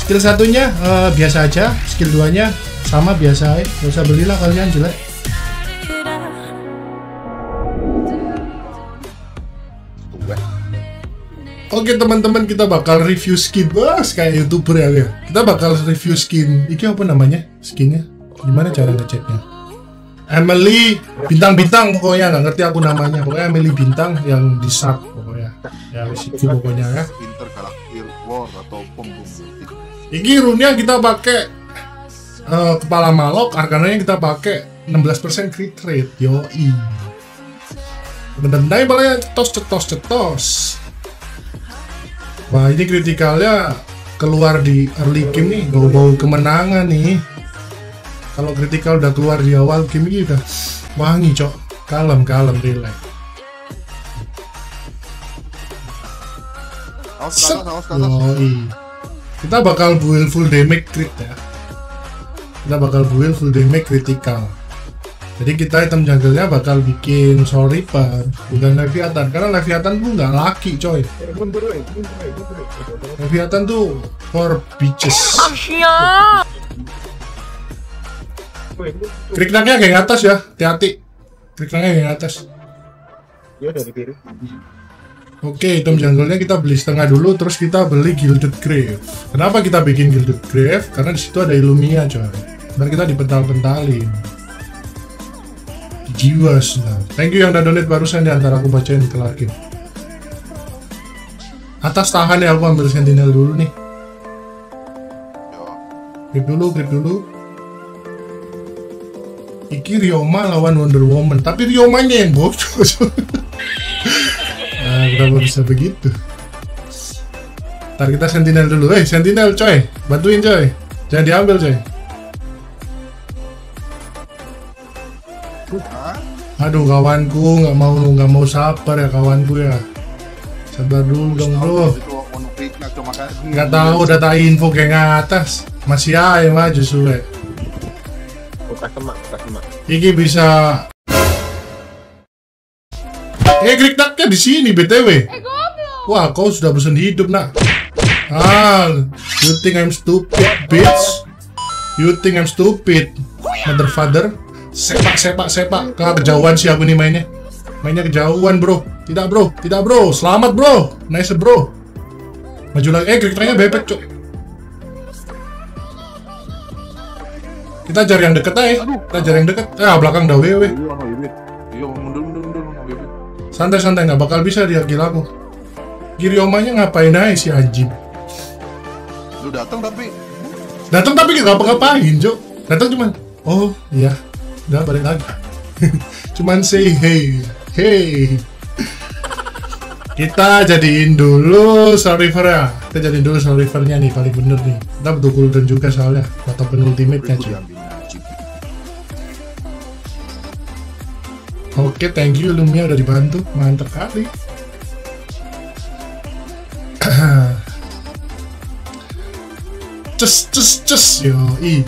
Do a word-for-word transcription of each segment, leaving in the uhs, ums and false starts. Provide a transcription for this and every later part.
skill satunya uh, biasa aja, skill duanya sama biasa aja, gak usah belilah kalian jelek. Oke teman-teman, kita bakal review skin. Wah, kayak youtuber ya, ya. Kita bakal review skin. Ini apa namanya skinnya? Gimana cara ngeceknya? Emily bintang-bintang pokoknya, nggak ngerti aku namanya. Pokoknya Emily bintang yang di sub pokoknya. Ya wis itu pokoknya ya. Intergalactic War atau pembumi. Ini rune-nya kita pakai uh, kepala malok, arkananya kita pakai enam belas persen crit rate. Yoi. Bener-bener balanya cetos cetos cetos. Wah, ini kritikalnya keluar di early game nih, bau-bau kemenangan nih. Kalau kritikal udah keluar di awal game ini udah wangi, cok. Kalem, kalem, relax. Yoi. Kita bakal build full damage crit ya. Kita bakal build full damage critical. Jadi kita item jungle-nya bakal bikin Soul Reaper, bukan Leviathan, karena Leviathan tuh nggak laki coy. Leviathan tuh for bitches. Krik-knaknya kayak atas ya, hati-hati. Krik-knaknya kayak atas. Oke, item jungle-nya kita beli setengah dulu, terus kita beli Gilded Grave. Kenapa kita bikin Gilded Grave? Karena disitu ada Illumia coy. Ntar kita dipental-pentalin. Jiwa senang. Thank you yang udah donate barusan, diantara aku bacain kelar game. Atas tahan ya, aku ambil sentinel dulu nih. Grip dulu, grip dulu. Iki Ryoma lawan Wonder Woman, tapi Ryomanya yang bocor. Nah, kenapa bisa begitu? Ntar kita sentinel dulu. Eh, hey, sentinel coy, bantuin coy. Jangan diambil coy. Aduh kawanku, nggak mau nggak mau sabar ya kawanku ya. Sabar dulu dong bro. Nggak tahu data info kayak ngatas. Masih aja maju suwe. Iki bisa. Eh klik taknya di sini B T W. Wah kau sudah bosan hidup nak. Ah, you think I'm stupid bitch? You think I'm stupid, mother father? Sepak, sepak, sepak. Kagak kejauhan sih aku nih mainnya. Mainnya kejauhan bro. Tidak bro, tidak bro. Selamat bro. Nice bro. Maju lagi. Eh, krik-kriknya bebek cok. Kita cari yang deket aja. Kita cari yang deket. Eh, belakang dah wewe. Santai-santai, nggak bakal bisa dia kill aku. Kiriomanya ngapain aja si anjing. Lu datang tapi. Datang tapi nggak apa-apain cok. Datang cuman. Oh iya. Udah balik lagi. Cuman say hey, hey. Kita jadiin dulu Soul Reaper ya. Kita jadiin dulu Soul Reaper-nya nih, paling bener nih. Kita butuh cooldown juga soalnya atau penultimate-nya cuy. Oke, thank you Lumia udah dibantu, mantap kali. Cus cus cus yo i.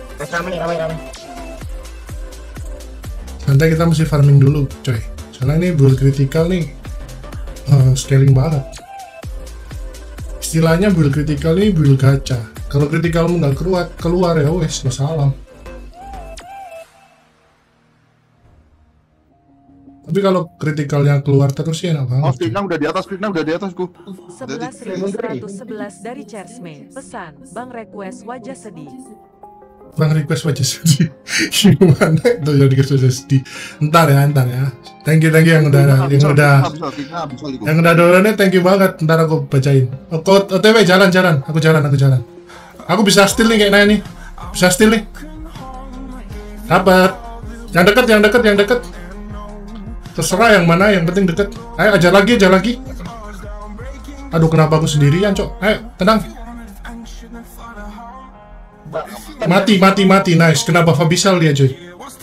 Santai, kita mesti farming dulu coy, soalnya ini build critical nih uh, scaling banget. Istilahnya build critical ini build gacha. Kalau critical nggak keluar keluar ya wes salam. Tapi kalau critical yang keluar terus ya enak banget. Oh, Kliknam udah di atas, Kliknam udah di atasku. sebelas ribu seratus sebelas dari Chersme. Pesan, Bang request wajah sedih. Bang request wajah sedih. Gimana itu yang request wajah sedih? Ntar ya, ntar ya. Thank you, thank you yang udah yang udah yang udah downloadnya, thank you banget. Ntar aku bacain. Oh, O T W jalan jalan, aku jalan aku jalan. Aku bisa steal nih kayaknya nih. Bisa steal nih. Dapat. Yang deket, yang deket, yang deket. Terserah yang mana, yang penting deket. Ayo ajar lagi, ajar lagi. Aduh kenapa aku sendirian cok? Ayo tenang. Mati, mati, mati, nice. Kenapa Fabisal dia coy?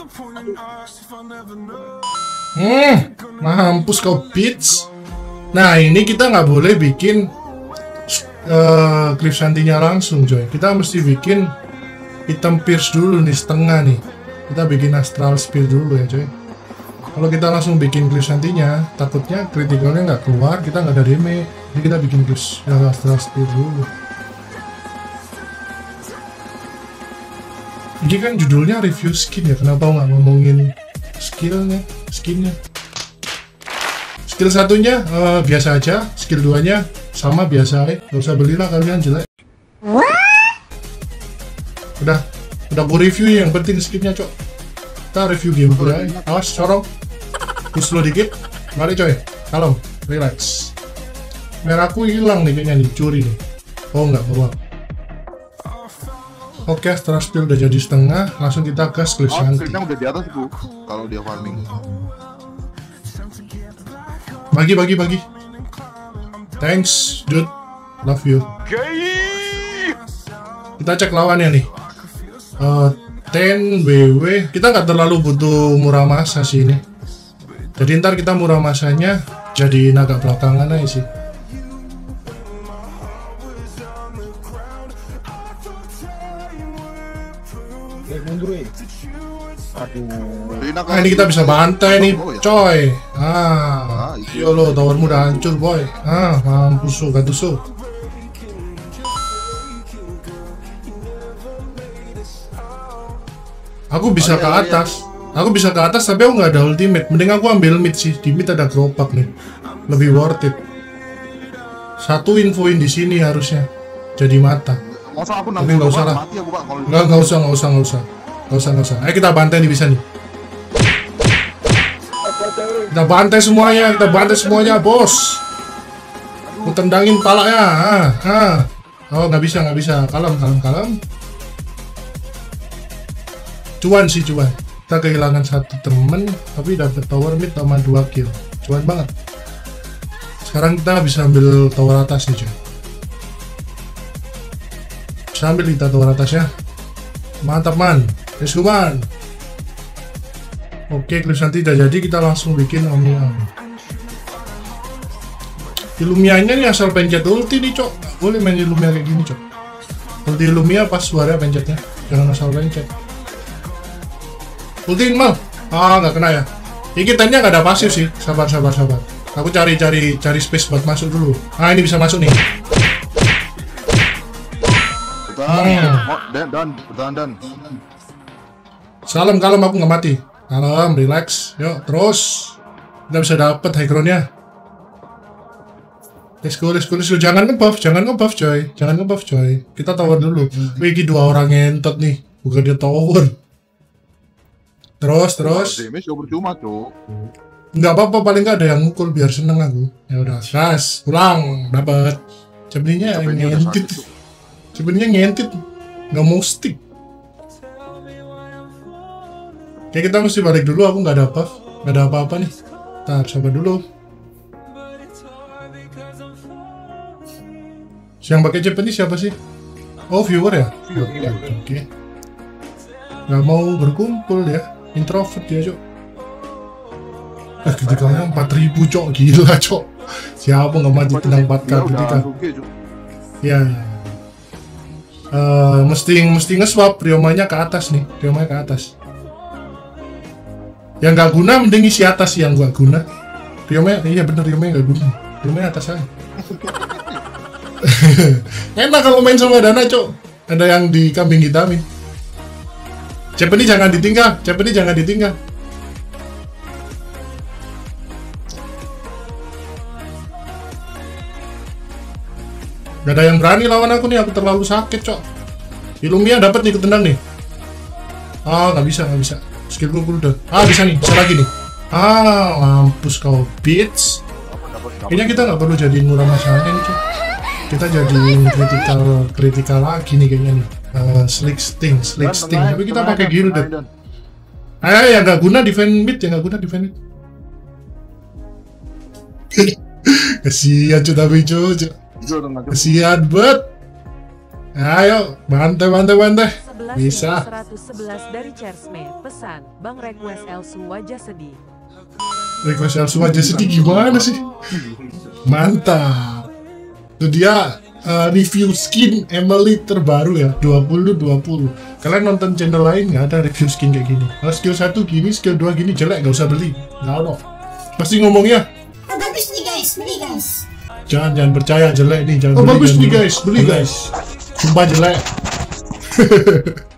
Hmm, mampus kau bitch. Nah ini kita nggak boleh bikin uh, Cliff Shanty-nya langsung coy. Kita mesti bikin item pierce dulu nih, setengah nih. Kita bikin Astral Spear dulu ya coy. Kalau kita langsung bikin Cliff Shanty-nya, takutnya critical-nya nggak keluar, kita nggak ada damage. Jadi kita bikin Cliff uh, Astral Spear dulu. Ini kan judulnya review skin ya, kenapa nggak ngomongin skillnya, skinnya? Skill satunya uh, biasa aja, skill duanya sama biasa aja, nggak usah belilah kalian jelek. Udah, udah aku review yang penting skinnya cok. Kita review gameplay aja. Awas, corong. Push slow dikit, mari coy, kalem, relax. Merahku hilang nih kayaknya nih, curi nih. Oh nggak bawa. Oke, setelah spill udah jadi setengah, langsung kita gas cliff Oh, nanti. skillnya udah di atas bu. Kalau dia farming. Bagi, bagi, bagi. Thanks, dude. Love you. Kita cek lawannya nih. Uh, ten B W. Kita nggak terlalu butuh murah masa sih ini. Jadi ntar kita murah masanya jadi naga belakangan aja sih. Nah ini kita bisa bantai nih, coy. Ah, yo lo towermu udah hancur, boy. Ah, mampus lo, gatus lo. Aku bisa ke atas. Aku bisa ke atas tapi aku nggak ada ultimate. Mending aku ambil mid sih. Di mid ada gerobak nih. Lebih worth it. Satu infoin di sini harusnya. Jadi mata. Masa aku Tapi nggak usah lah. mati aku pak kalau Nggak, nggak usah, nggak usah, nggak usah. Nggak usah, nggak usah. Ayo kita bantai nih bisa nih. Kita bantai semuanya, kita bantai semuanya, bos. Aku tendangin palanya. Ah, ah. Oh nggak bisa, nggak bisa. Kalem, kalem, kalem. Cuan sih cuan. Kita kehilangan satu temen, tapi dapat tower mid sama dua kill. Cuan banget. Sekarang kita bisa ambil tower atas nih cuy. Bisa ambil kita tower atasnya. Mantap man. Let's go man. Oke, cliff nanti udah jadi, kita langsung bikin Omnia. Illumianya nih asal pencet ulti nih cok. Boleh main Illumia kayak gini cok. Ulti Illumia pas suara pencetnya. Jangan asal pencet. Ultiin mal. Ah nggak kena ya. Ini kitanya nggak ada pasif sih. Sabar sabar sabar. Aku cari cari cari space buat masuk dulu. Ah ini bisa masuk nih. Bertahan, dan dan bertahan dan. Salam kalem, aku nggak mati. Kalem, relax. Yuk terus. Kita bisa dapet high groundnya. Let's go, let's go, let's go. Jangan ngebuff, jangan ngebuff coy. Jangan ngebuff coy. Kita tower dulu. Wih, dua orang ngentot nih. Bukan dia tower. Terus, terus. Damage udah percuma, Cuk. Nggak apa-apa, paling nggak ada yang mukul biar seneng aku. Ya udah, gas, pulang, dapat. Sebenarnya ngentit. Sebenarnya ngentit, nggak mau stick. Kayak kita mesti balik dulu, aku nggak ada buff, nggak ada apa-apa nih. Ntar, sabar dulu. Yang pakai cepet ini siapa sih? Oh, viewer ya? Oke, oke, oke. Nggak mau berkumpul ya. Introvert dia cok. Eh ketika ngomong empat ribu cok, gila cok. Siapa nggak mati tenang empat K ketika. Ya. Uh, mesti mesti nge-swap Riomanya ke atas nih. Riomanya ke atas. Yang nggak guna mending isi atas, yang nggak guna. Riomanya, iya bener Riomanya nggak guna. Riomanya atas aja. Enak kalau main sama Dana cok. Ada yang di kambing hitamin. Cepet ini jangan ditinggal, cepet ini jangan ditinggal. Gak ada yang berani lawan aku nih, aku terlalu sakit cok. Illumia dapat nih, ketendang nih. Ah nggak bisa, nggak bisa. Skillku udah. Ah bisa nih, bisa lagi nih. Ah mampus kau bitch. Kayaknya kita nggak perlu jadiin murah masalahnya nih cok. Kita jadiin critical critical lagi nih kayaknya nih. Uh, slick sting, slick sting. Tapi kita pakai gilded. Ayo yang nggak guna defend mid, yang nggak guna defend mid. Kasihan cuy tapi cuy. Kasihan bet. Ayo bantai bantai bantai. Bisa. seratus sebelas dari Chersme. Pesan, Bang request Elsu wajah sedih. Request Elsu wajah sedih gimana sih? Mantap. Itu dia uh, review skin Emily terbaru ya, dua puluh dua puluh. Kalian nonton channel lain nggak ada review skin kayak gini. Kalau skill satu gini, skill dua gini jelek, nggak usah beli. Nggak ada. Pasti ngomongnya. Oh, bagus nih guys, beli guys. Jangan jangan percaya jelek nih, jangan Oh, beli. bagus nih guys, beli guys. Sumpah jelek.